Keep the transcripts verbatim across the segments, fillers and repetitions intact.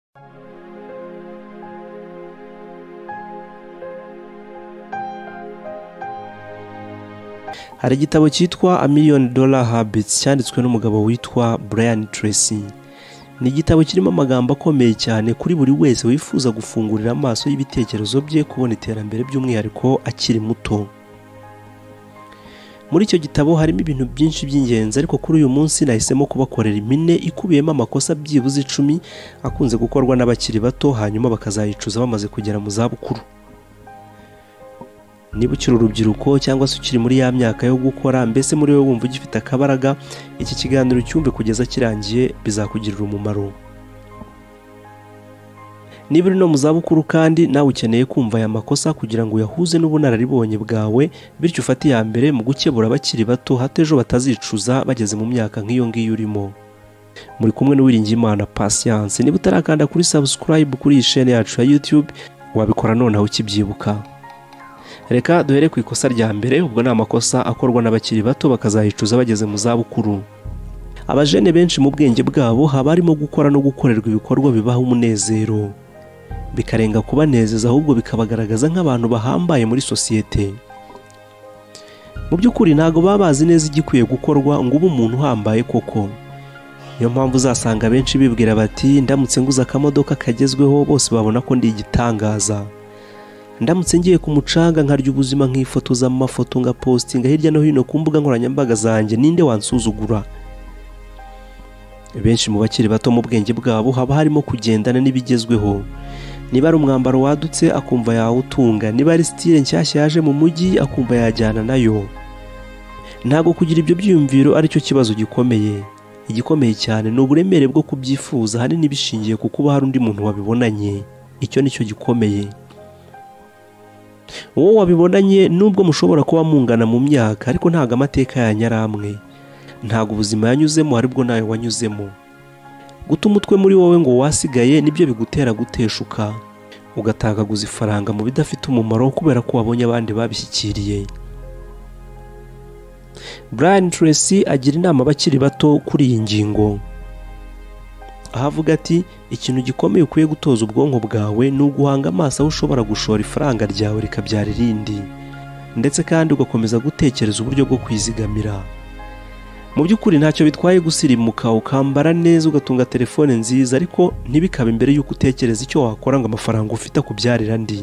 Hari igitabo cyitwa A Million Dollar Habits cyanditswe n'umugabo witwa Brian Tracy. Ni igitabo kirimo amagambo akomeye cyane kuri buri wese wifuza gufungurira amaso y'ibitekerezo bye kubona iterambere by'umwihariko akiri muto. Muri icyo gitabo harimo ibintu byinshi by'ingenzi, ariko kuri uyu munsi nahisemo kubakorera impine ikubiyemo amakosa byibuze icumi akunze gukorwa n'abakiri bato hanyuma bakazayicuza bamaze kugera mu zabukuru. Niba ukiri urubyiruko cyangwa se ukiri muri ya myaka yo gukora, mbese muri wowe wumva ugifite akabaraga, iki kiganiro cyumve kugeza kirangiye bizakugirira umumaro. Niba uri no mu zabukuru kandi nawe ukeneye kumva aya makosa kugira ngo uyahuze n'ubunararibonye bwawe, bityo ufate iya mbere mu gukebura abakiri bato hato ejo batazicuza bageze mu myaka nk'iyo ngiyo urimo. Muri kumwe n'Uwiringiyimana Patience. Niba utarakanda kuri subscribe kuri iyi chaîne yacu ya YouTube, wabikora nonaho ukibyibuka. Reka duhere ku ikosa rya mbere, ubwo ni amakosa akorwa n'abakiri bato bakazayicuza bageze mu zabukuru. Abajene benshi mu bwenge bwabo haba harimo gukora no gukorerwa ibikorwa bibaha umunezero, bikarenga kubanezeza ahubwo bikabagaragaza nk'abantu bahambaye muri sosiyete. Mu by'ukuri ntago baba bazi neza igikwiye gukorwa ngo ube umuntu uhambaye koko. Niyo mpamvu uzasanga benshi bibwira bati ndamutse nguza akamodoka kagezweho bose babona ko ndi igitangaza. Ndamutse ngiye ku mucanga nkarya ubuzima nkifotoza mu mafoto nga postinga hirya no hino ku mbuga nkoranyambaga zanjye, ninde wansuzugura? Benshi mu bakiri bato mu bwenge bwabo haba harimo kugendana n'ibigezweho. Niba ari umwambaro wadutse akumva yawutunga, niba ari style nshyashya yaje mu mujyi akumva yajyana nayo. Ntago kugira ibyo byiyumviro ari cyo kibazo gikomeye. Igikomeye cyane ni uburemere bwo kubyifuza, hari n'ibishingiye ku kuba hari undi muntu wabibonanye. Icyo nicyo gikomeye. Uwo wabibonanye nubwo mushobora kuba mungana mu myaka, ariko ntago amateka yanyu ari amwe. Ntago ubuzima yanyuzemo aribwo nawe wanyuzemo. Guta umutwe muri wowe ngo wasigaye nibyo bigutera guteshuka, ugatagaguza ifaranga mu bidafite umumaro kubera ko wabonye abandi babishyikiriye. Brian Tracy agira inama abakiri bato kuri iyi ngingo. Ahavuga ati ikintu gikomeye ukwiye gutoza ubwonko bwawe ni uguhanga amaso aho ushobora gushora ifaranga ryawe rikabyara irindi, ndetse kandi ugakomeza gutekereza uburyo bwo kwizigamira. Mu by'ukuri ntacyo bitwaye gusirimuka ukambara neza ugatunga telefone nziza, ariko ntibikabe imbere y'uko utekereza icyo wakora ngo amafaranga ufite akubyarira andi.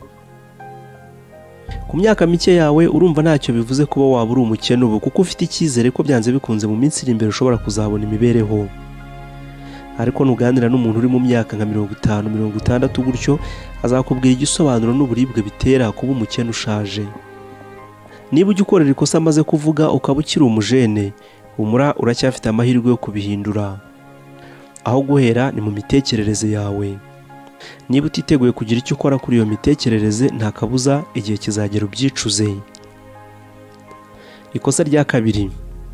Ku myaka mike yawe urumva ntacyo bivuze kuba waba uri umukene ubu, kuko ufite icyizere ko byanze bikunze mu minsi iri imbere ushobora kuzabona imibereho. Ariko nuganira n'umuntu uri mu myaka nka mirongo itanu mirongo itandatu gutyo, azakubwira igisobanuro n'uburibwe bitera kuba umukene ushaje. Niba ujya ukorera ikosa amaze kuvuga ukaba ukiri umujene, humura uracyafite amahirwe yo kubihindura. Aho guhera ni mu mitekerereze yawe. Niba utiteguye kugira icyo ukora kuri iyo mitekerereze, nta kabuza igihe kizagera ubyicuze. Ikosa rya kabiri.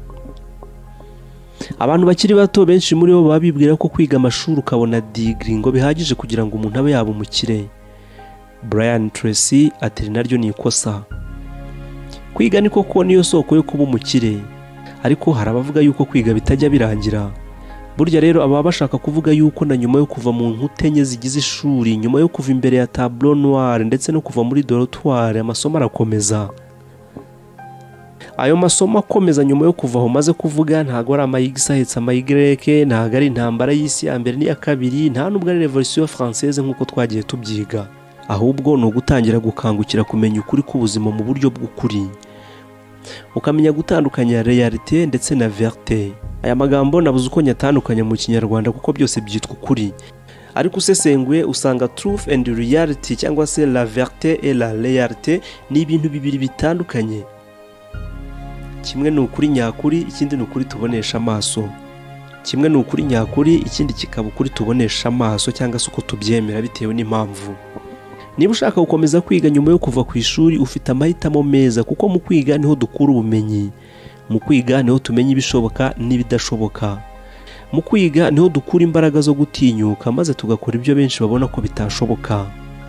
Abantu bakiri bato benshi muri bo baba bibwira ko kwiga amashuri ukabona degree ngo bihagije kugira ngo umuntu abe yaba umukire. Brian Tracy ati naryo ni ikosa. Kwiga ni koko niyo soko yo kuba umukire, ariko hari abavuga yuko kwiga bitajya birangira. Burya rero aba bashaka kuvuga yuko na nyuma yo kuva mu nkute enye zigize ishuri, nyuma yo kuva imbere ya tableau noire ndetse no kuva muri dortoir, amasomo arakomeza. Ayo masomo akomeza nyuma yo kuva aho maze kuvuga ntago ari amayigisa ahetse amayigreke, ntago ari intambara y'isi ya mbere n'iya kabiri, nta nubwo ari revolution française nk'uko twagiye tubyiga. Ahubwo ni ugutangira gukangukira kumenya ukuri k'ubuzima mu buryo bw'ukuri, ukamenya gutandukanya realite ndetse na vérité. Aya magambo nabuze uko nyatandukanya mu Kinyarwanda kuko byose byitwa ukuri, ariko usesenguye usanga truth and reality cyangwa se la vérité et la réalité ni ibintu bibiri bitandukanye. Kimwe ni ukuri nyakuri, ikindi ni ukuri tubonesha amaso. Kimwe ni ukuri nyakuri, ikindi kikaba ukuri tubonesha amaso cyangwa se uko tubyemera bitewe n'impamvu. Niba ushaka gukomeza kwiga nyuma yo kuva ku ishuri, ufite amahitamo meza, kuko mu kwiga niho dukura ubumenyi. Mu kwiga niho tumenya ibishoboka n'ibidashoboka. Mu kwiga niho dukura imbaraga zo gutinyuka maze tugakora ibyo benshi babona ko bitashoboka.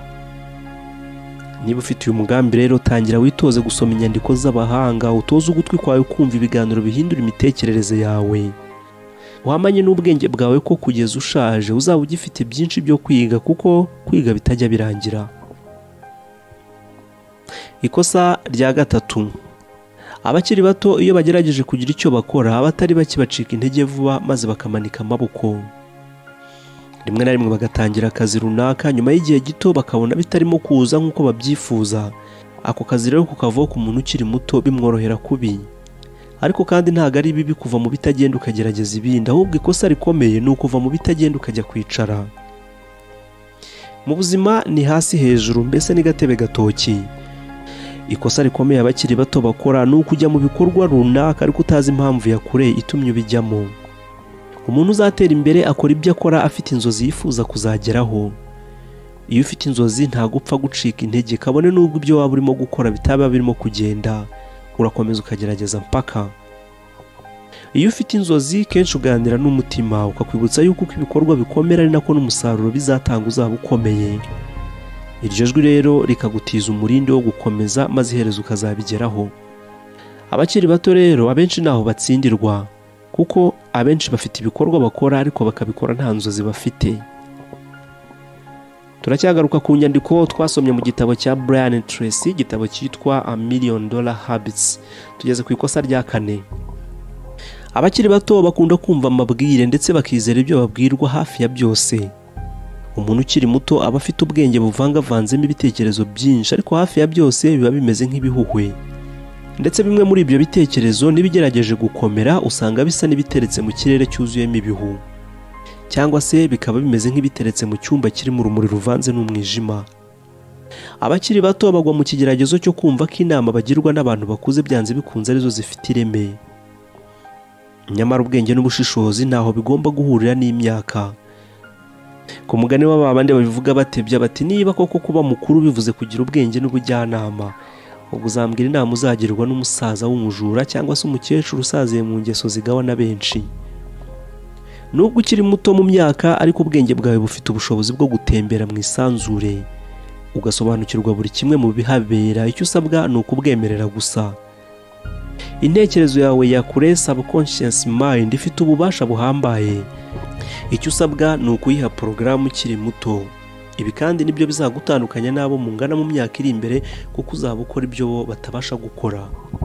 Niba ufite uyu mugambi rero, tangira witoze gusoma inyandiko z'abahanga, utoze ugutwi kwawe kumva ibiganiro bihindura imitekerereze yawe. wamanye n'ubwenge bwawe ko kugeza ushaje uzaba ugifite byinshi byo kwiga kuko kwiga bitajya birangira. Ikosa rya gatatu, abakiri bato iyo bagerageje kugira icyo bakora abatari bake bacika intege vuba maze bakamanika amaboko. Rimwe na rimwe bagatangira akazi runaka, nyuma y'igihe gito bakabona bitarimo kuza nk'uko babyifuza. Ako kazi rero kukavaho ku muntu ukiri muto bimworohera kubi. Ariko kandi ntabwo ari bibi kuva mu bitagenda ukagerageza ibindi, ahubwo ikosa rikomeye ni ukuva mu bitagenda ukajya kwicara. Mu buzima ni hasi hejuru, mbese ni gatebe gatoki. Ikosa rikomeye abakiri bato bakora ni ukujya mu bikorwa runaka ariko utazi impamvu yakure itumye ubijyamo. Umuntu uzatera imbere akora ibyo akora afite inzozi yifuza kuzageraho. Iyo ufite inzozi ntabwo upfa gucika intege, kabone n'ubwo ibyo waba urimo gukora bitaba birimo kugenda, urakomeza ukagerageza mpaka. Iyo ufite inzozi kenshi uganira n'umutima ukakwibutsa yuko uko ibikorwa bikomera ari nako n'umusaruro bizatanga uzaba ukomeye. Iryo jwi rero rikagutiza umurindi wo gukomeza maze iherezo ukazabigeraho. Abakiri bato rero abenshi naho batsindirwa, kuko abenshi bafite ibikorwa bakora ariko bakabikora nta nzozi bafite. Turacyagaruka ku nyandiko twasomye mu gitabo cya Brian Tracy, igitabo cyitwa A Million Dollar Habits. Tugeze ku ikosa rya kane. Abakiri bato bakunda kumva amabwire ndetse bakizera ibyo babwirwa hafi ya byose. Umuntu ukiri muto aba afite ubwenge buvangavanzemo ibitekerezo byinshi, ariko hafi ya byose biba bimeze nk'ibihuhwe. Ndetse bimwe muri ibyo bitekerezo nibigerageje gukomera usanga bisa n'ibiteretse mu kirere cyuzuyemo ibihu, cyangwa se bikaba bimeze nk'ibiteretse mu cyumba kirimo urumuri ruvanze n'umwijima. Abakiri bato bagwa mu kigeragezo cyo kumva ko inama bagirwa n'abantu bakuze byanze bikunze arizo zifite ireme. Nyamara ubwenge n'ubushishozi ntaho bigomba guhurira n'imyaka. Ku mugani w'ababandi babivuga batebya bati niba koko kuba mukuru bivuze kugira ubwenge n'ubujyanama, ubwo uzambwira inama uzagirwa n'umusaza w'umujura cyangwa se umukecuru usaziye mu ngeso zigawa na benshi. Nubwo ukiri muto mu myaka ariko ubwenge bwawe bufite ubushobozi bwo gutembera mu isanzure, ugasobanukirwa buri kimwe mu bihabera. Icyo usabwa ni ukubwemerera gusa. Intekerezo yawe ya kure, subconscious mind, ifite ububasha buhambaye. Icyo usabwa ni ukuyiha porogaramu ukiri muto. Ibi kandi nibyo bizagutandukanya n'abo mungana mu myaka iri imbere, kuko uzaba ukora ibyo bo batabasha gukora.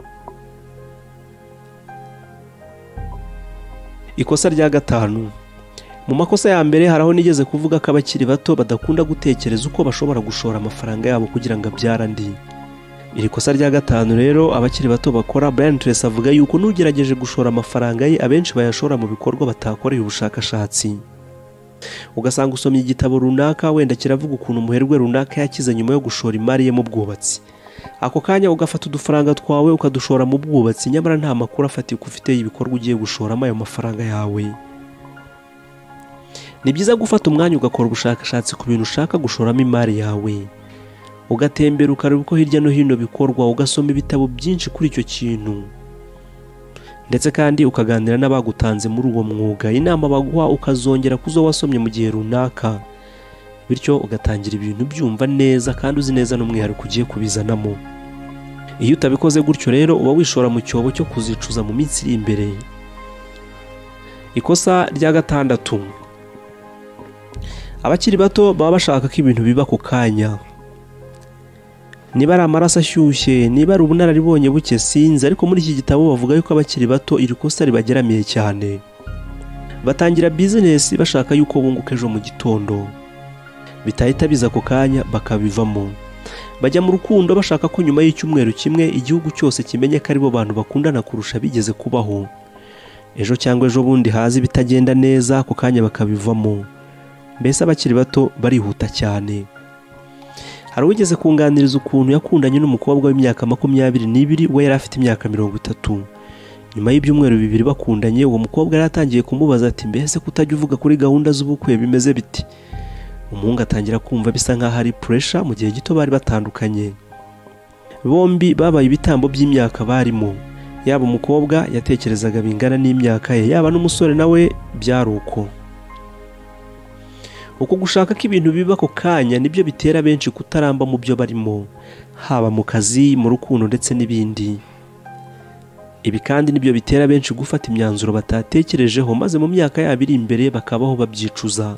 Ikosa rya gatanu. Mu makosa ya mbere haraho nigeze kuvuga ko abakiri bato badakunda gutekereza uko bashobora gushora amafaranga yabo kugira ngo abyara andi. Iri kosa rya gatanu rero abakiri bato bakora, Brian Tracy avuga yuko n'ugerageje gushora amafaranga ye abenshi bayashora mu bikorwa batakoreye ubushakashatsi. Ugasanga usomye igitabo runaka wenda kiravuga ukuntu umuherwe runaka yakize nyuma yo gushora imari ye mu bwubatsi. Ako kanya ugafata udufaranga twawe ukadushora mu bwubatsi, nyamara nta makuru afatika ufite y'ibikorwa ugiye gushoramo ayo mafaranga yawe. Ni byiza gufata umwanya ugakora ubushakashatsi ku bintu ushaka gushoramo imari yawe. Ugatembera ukareba uko hirya no hino bikorwa, ugasoma ibitabo byinshi kuri icyo kintu. Ndetse kandi ukaganira n'abagutanze muri uwo mwuga, inama baguha ukazongera kuzo wasomye mu gihe runaka. Bityo ugatangira ibintu byumva neza kandi uzi neza n'umwihariko ugiye kubizanamo. Iyo utabikoze gutyo rero uba wishora mu cyobo cyo kuzicuza mu minsi iri imbere. Ikosa rya gatandatu. Abakiri bato baba bashaka ko ibintu biba ku kanya. Niba ari amaraso ashyushye, niba ari ubunararibonye buke sinzi, ariko muri iki gitabo bavuga yuko abakiri bato iri kosa ribageramiye cyane. Batangira business bashaka yuko bunguka ejo mu gitondo, bitahita biza ku kanya bakabivamo. Bajya mu rukundo bashaka ko nyuma y'icyumweru kimwe igihugu cyose kimenye ko aribo bantu bakundana kurusha bigeze kubaho. Ejo cyangwa ejo bundi hazi bitagenda neza ku kanya bakabivamo. Mbese abakiri bato barihuta cyane. Hari uwigeze kunganiriza ukuntu yakundanye n'umukobwa w'imyaka makumyabiri n'ibiri, we yari afite imyaka mirongo itatu. Nyuma y'ibyumweru bibiri bakundanye, uwo mukobwa yari atangiye kumubaza ati mbese kutajya uvuga kuri gahunda z'ubukwe bimeze biti? Umuhungu atangira kumva bisa nkaho ari pressure mu gihe gito bari batandukanye. Bombi babaye ibitambo by'imyaka barimo. Yaba umukobwa yatekerezaga bingana n'imyaka ye, yaba n'umusore nawe byari uko. Uko gushaka ko ibintu biba ko kanya nibyo bitera benshi kutaramba mu byo barimo, haba mu kazi, mu rukundo ndetse n'ibindi. Ibi kandi nibyo bitera benshi gufata imyanzuro batatekerejeho maze mu myaka yabo iri imbere bakabaho babyicuza.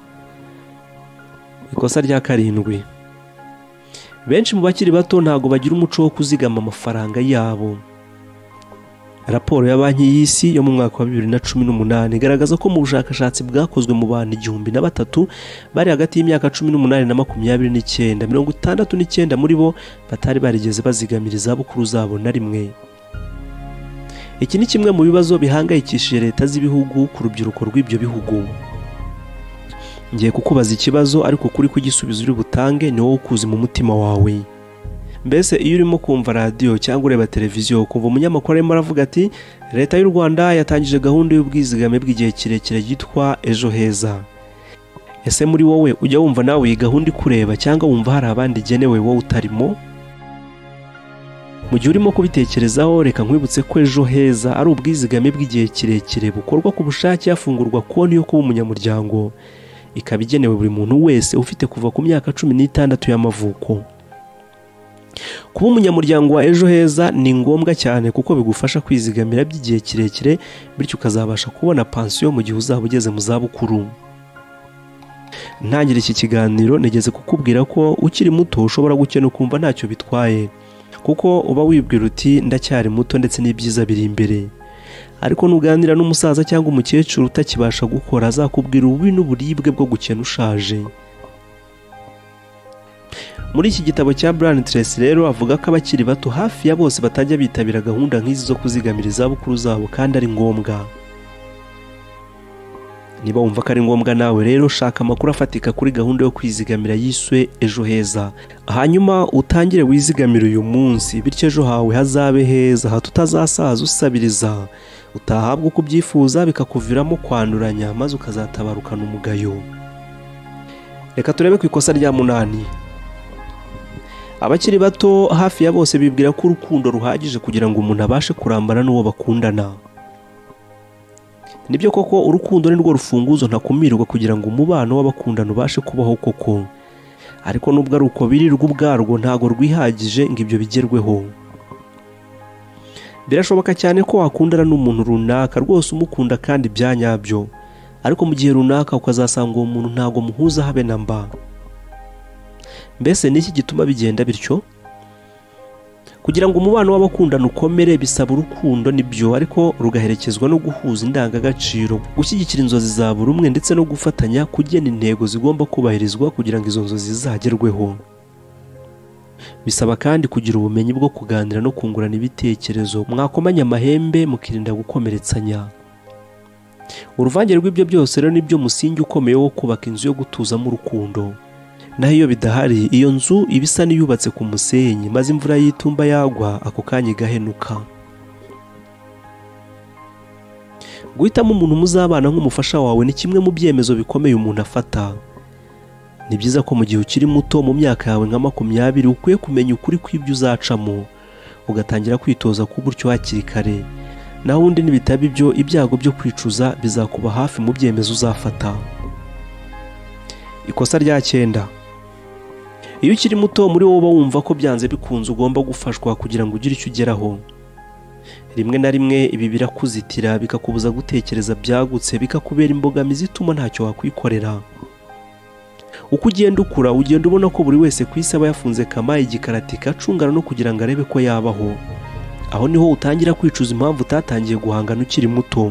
Ikosa rya karindwi. Benshi mu bakiri bato ntago bagira umuco wo kuzigama amafaranga yabo. Raporo ya banki y'isi yo mu mwaka wa bibiri na cumi n'umunani igaragaza ko mu bushakashatsi bwakozwe mu bantu igihumbi na batatu bari hagati y'imyaka cumi n'umunani na makumyabiri n'icyenda, mirongo itandatu n'icyenda muri bo batari barigeze bazigamira izabukuru zabo na rimwe. Iki ni kimwe mu bibazo bihangayikishije leta z'ibihugu ku rubyiruko rw'ibyo bihugu. Ngiye kukubaza ikibazo ariko kuri kugisubiza uri butange ni wowe ukuzi mu mutima wawe. Mbese iyo urimo kumva radio cyangwa ureba televiziyo kumva umunyamakuru arimo aravuga ati leta y'u Rwanda yatangije gahunda y'ubwizigame bw'igihe kirekire yitwa ejo heza. Ese muri wowe ujya wumva nawe iyi gahunda ikureba cyangwa wumva hari abandi igenewe wowe utarimo? Mu gihe urimo kubitekerezaho reka nkwibutse ko ejo heza ari ubwizigame bw'igihe kirekire bukorwa ku bushake hafungurwa konti yo kuba umunyamuryango. Ikaba igenewe buri muntu wese ufite kuva ku myaka cumi n'itandatu y'amavuko. Kuba umunyamuryango wa ejo heza ni ngombwa cyane kuko bigufasha kwizigamira by'igihe kirekire bityo ukazabasha kubona pansiyo mu gihe uzaba ugeze mu zabukuru. Ntangira iki kiganiro nigeze kukubwira ko ukiri muto ushobora gukena ukumva ntacyo bitwaye kuko uba wibwira uti ndacyari muto ndetse n'ibyiza biri imbere. Ariko nuganira n'umusaza cyangwa umukecuru utakibasha gukora azakubwira ububi n'uburibwe bwo gukena ushaje. Muri iki gitabo cya Brian Tracy rero avuga ko abakiri bato hafi ya bose batajya bitabira gahunda nk'izi zo kuzigamira izabukuru zabo kandi ari ngombwa. Niba wumva ko ari ngombwa nawe rero shaka amakuru afatika kuri gahunda yo kwizigamira yiswe ejo heza. Hanyuma utangire wizigamira uyu munsi bityo ejo hawe hazabe heza hatutazasaza usabiriza. Utahabwa uko ubyifuza bikakuviramo kwanduranya maze ukazatabarukana umugayo. Reka turebe ku ikosa rya munani. Abakiri bato hafi ya bose bibwira ko urukundo ruhagije kugira ngo umuntu abashe kurambana n'uwo bakundana. Nibyo koko urukundo ni rwo rufunguzo ntakumirwa kugira ngo umubano w'abakundana ubashe kubaho koko. Ariko nubwo ari uko biri rwo ubwarwo ntago rwihagije ngo ibyo bigerweho. Birashoboka cyane ko wakundana n'umuntu runaka rwose umukunda kandi byanyabyo. Ariko mu gihe runaka ukazasanga uwo muntu ntago muhuza habe na mba. Mbese niki gituma bigenda bityo? Kugira ngo umubano w'abakundana ukomere bisaba urukundo nibyo ariko rugaherekezwa no guhuza indangagaciro, gushyigikira inzozi za buri umwe ndetse no gufatanya kugena intego zigomba kubahirizwa kugira ngo izo nzozi zizagerweho. Bisaba kandi kugira ubumenyi bwo kuganira no kungurana ibitekerezo, mwakomanya amahembe mukirinda gukomeretsanya. Uruvange rw'ibyo byose rero nibyo musingi ukomeye wo kubaka inzu yo gutuzamo urukundo. Naho iyo bidahari iyo nzu ibisa niyubatse ku musenyi maze imvura yitumba yagwa ako kanya igahenuka. Guhitamo umuntu muzabana nk'umufasha wawe ni kimwe mu byemezo bikomeye umuntu afata. Ni byiza ko mu gihe ukiri muto mu myaka yawe nka makumyabiri ukwiye kumenya ukuri kw'ibyo uzacamo ugatangira kwitoza ku buryo hakiri kare. Naho undi nibitaba ibyo ibyago byo kwicuza bizakuba hafi mu byemezo uzafata. Ikosa rya cyenda. Iyo ukiri muto muri wowe wumva ko byanze bikunze ugomba gufashwa kugira ngo ugire icyo ugeraho. Rimwe na rimwe ibi birakuzitira bikakubuza gutekereza byagutse bikakubera imbogamizi ituma ntacyo wakwikorera. Uko ugenda ukura ugenda ubona ko buri wese ku isi aba yafunze kamaye igikaratika acungana no kugira ngo arebe ko yabaho. Aho niho utangira kwicuza impamvu utatangiye guhangana ukiri muto.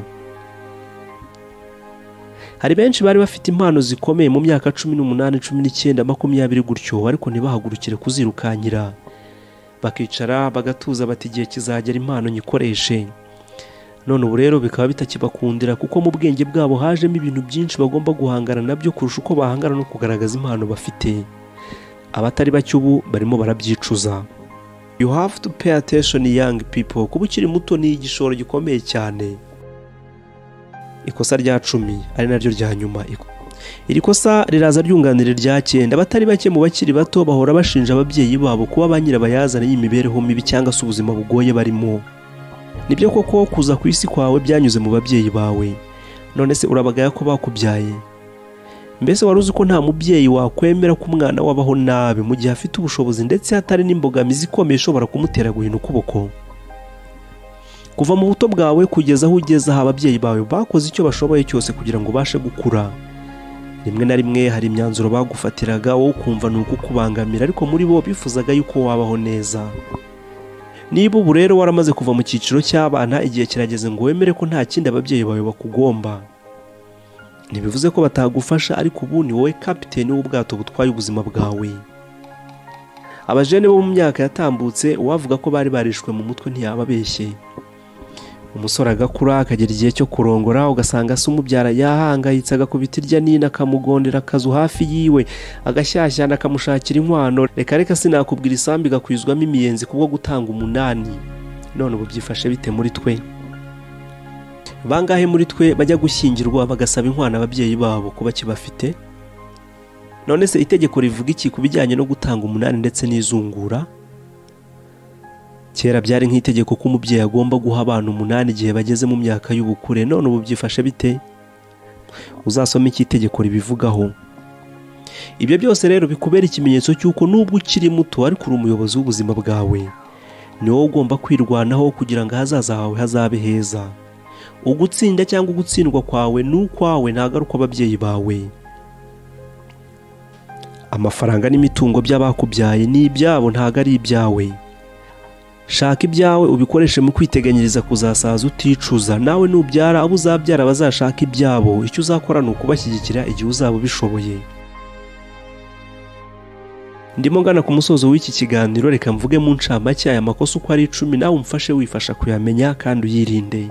Hari benshi bari bafite impano zikomeye mu myaka cumi n'umunani, cumi n'icyenda, makumyabiri gutyo ariko ntibahagurukire kuzirukanyira. Bakicara bagatuza bati igihe kizagera impano nyikoreshe. None ubu rero bikaba bitakibakundira kuko mu bwenge bwabo hajemo ibintu byinshi bagomba guhangana nabyo kurusha uko bahangana no kugaragaza impano bafite. Abatari bake ubu barimo barabyicuza. You have to pay attention young people. Kuba ukiri muto ni igishoro gikomeye cyane. Ikosa rya cumi ari naryo rya nyuma. Iri kosa riraza ryunganira rya cyenda. Abatari bake mu bakiri bato bahora bashinja ababyeyi babo kuba banyirabayazana y'imibereho mibi cyangwa se ubuzima bugoye barimo. Nibyo koko kuza ku isi kwawe byanyuze mu babyeyi bawe. None se urabagaya ko bakubyaye? Mbese waruzi ko nta mubyeyi wakwemera ko umwana wabaho nabi mu gihe afite ubushobozi ndetse hatari n'imbogamizi ikomeye ishobora kumutera guhina ukuboko? kuva mu buto bwawe kugeza aho ugeze aha ababyeyi bawe bakoze icyo bashoboye cyose kugira ngo ubashe gukura. Rimwe na rimwe hari imyanzuro bagufatiraga wowe ukumva ni ukukubangamira, ariko muri bo bifuzaga yuko wabaho neza. Niba ubu rero waramaze kuva mu cyiciro cy'abana, igihe kirageze ngo wemere ko nta kindi ababyeyi bawe bakugomba. Ntibivuze ko batagufasha, ariko ubu ni wowe kapiteni w'ubwato butwaye ubuzima bwawe. Abajene bo mu myaka yatambutse uwavuga ko bari barishwe mu mutwe ntiyababeshye. Umusore agakura akagera igihe cyo kurongora, ugasanga se umubyara yahangayitse agakubita irya nina akamugondera akazu hafi yiwe, agashyashyana akamushakira inkwano. Reka reka sinakubwira isambi gakwizwamo imiyenzi kubwo gutanga umunani. None ubu byifashe bite muri twe? Bangahe muri twe bajya gushyingirwa bagasaba inkwano ababyeyi babo kuba kibafite? None se itegeko rivuga iki ku bijyanye no gutanga umunani ndetse n'izungura? Kera byari nk'itegeko ko umubyeyi agomba guha abana umunani igihe bageze mu myaka y'ubukure. None ubu byifashe bite? Uzasoma iki itegeko ribivugaho. Ibyo byose rero bikubera ikimenyetso cy'uko nubwo ukiri muto ariko uri umuyobozi w'ubuzima bwawe. Ni wowe ugomba kwirwanaho kugira ngo ahazaza hawe hazabe heza. Ugutsinda cyangwa ugutsindwa kwawe ni ukwawe, ntabwo ari ukw'ababyeyi bawe. Amafaranga n'imitungo by'abakubyaye ni ibyabo, ntabwo ari ibyawe. Shaka ibyawe ubikoreshe mu kwiteganyiriza kuzasaza uticuza. Nawe nubyara abo uzabyara bazashaka ibyabo. Icyo uzakora ni ukubashyigikira igihe uzaba ubishoboye. Ndimo ngana ku musozo w'iki kiganiro, reka mvuge mu ncamake aya makosa uko ari icumi, nawe umfashe wifasha kuyamenya kandi uyirinde.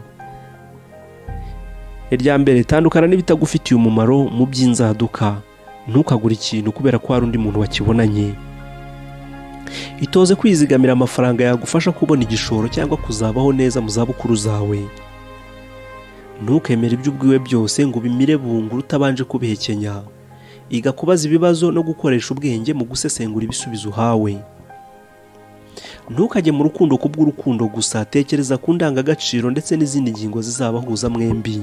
Irya mbere, tandukana n'ibitagufitiye umumaro mu by'inzaduka. Ntukagure ikintu kubera ko hari undi muntu wakibonanye. Itoze kwizigamira amafaranga yagufasha kubona igishoro cyangwa kuzabaho neza mu zabukuru zawe. Ntukemere ibyo ubwiwe byose ngo bimire bunguru utabanje kubihekenya. Iga kubaza ibibazo no gukoresha ubwenge mu gusesengura ibisubizo uhawe. Ntukajye mu rukundo kubw'urukundo gusa, tekereza ku ndangagaciro ndetse n'izindi ngingo zizabahuza mwembi.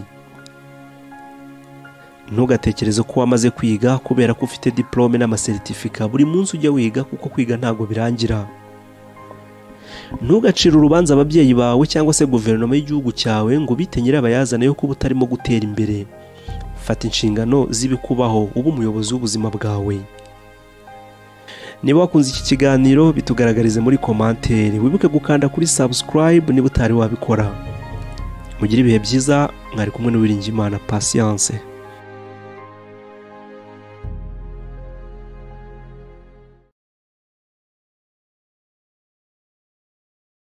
Ntugatekereze ko wamaze kwiga kubera ko ufite diplome n'amasertifika. Buri munsi ujya wiga kuko kwiga ntago birangira. Ntugacire urubanza ababyeyi bawe cyangwa se guverinoma y'igihugu cyawe ngo bite nyirabayazana yo kuba utarimo gutera imbere. Fata inshingano z'ibikubaho, ube umuyobozi w'ubuzima bwawe. Niba wakunze iki kiganiro bitugaragarize muri commentaire. Wibuke gukanda kuri subscribe niba utari wabikora. Mugire ibihe byiza, mwari kumwe n'Uwiringiyimana Patience.